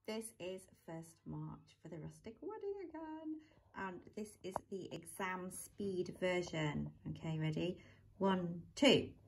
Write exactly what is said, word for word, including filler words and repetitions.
This is first March for the rustic wedding again, and this is the exam speed version. Okay, ready? One, two.